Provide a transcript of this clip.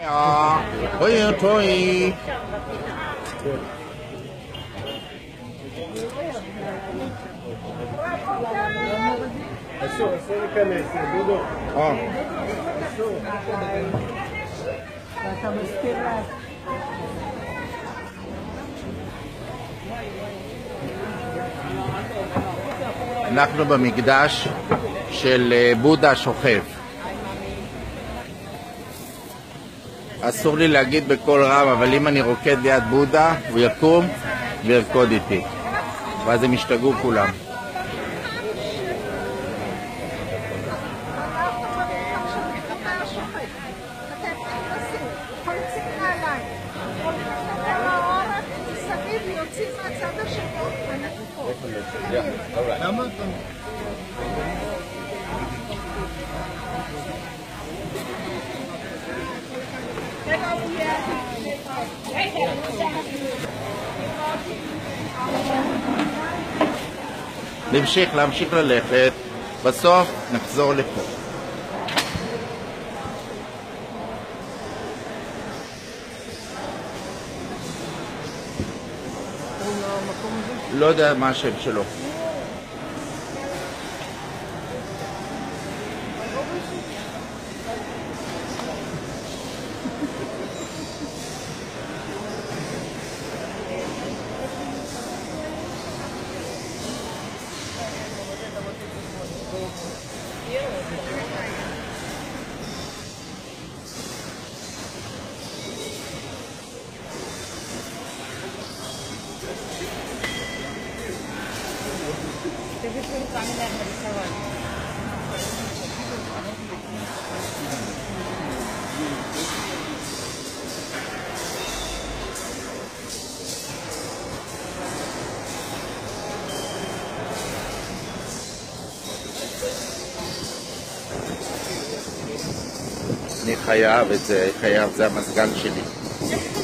טוי טוי. אסור להיכנס, דודו. אסור. ואתה מזכיר לה... אנחנו במקדש של בודה שוכב. אסור לי להגיד בקול רם, אבל אם אני רוקד ליד בודה, הוא יקום וירקוד איתי. ואז הם ישתגעו כולם. להמשיך ללכת, בסוף נחזור לפה. לא יודע מה השם שלו. אני חייב את זה, זה המזגן שלי.